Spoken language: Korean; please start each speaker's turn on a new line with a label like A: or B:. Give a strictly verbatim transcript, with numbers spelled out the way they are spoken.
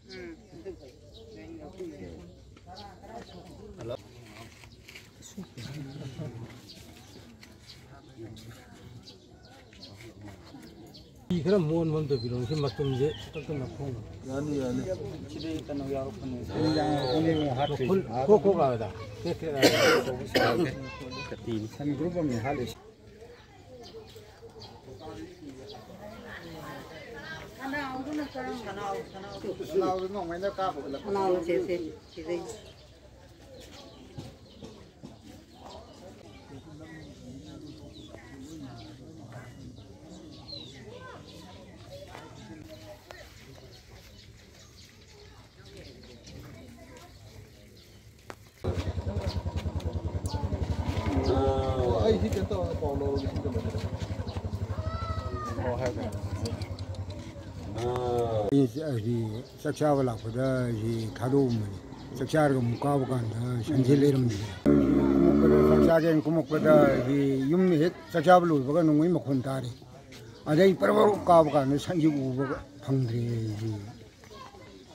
A: 이 그런 무언만도 비록 힘만 좀 이제 조금 나쁘고.
B: 아니 아니.
C: 집에 있던 여러 분.
B: 그냥 오늘 하트.
A: 코코가다. 그렇게
B: 그때 한 그룹은 하래.
D: 하나 오르는 사람 하나 하나
B: 하나 오르는 거 맨날 까고 그래.
D: 하나 오르세세 지금
B: ai thì cái tàu bỏ lô thì không được. Bỏ hai cái.
A: 이 삭샤블라 보다 이 가도면 삭샤르가 무가보간 산질레름니다. 구목보다 삭샤겐 구목보다 이 юм미 삭샤블로 보가 농이 먹곤 다리. 아니 퍼버 가보간 산지고 방들이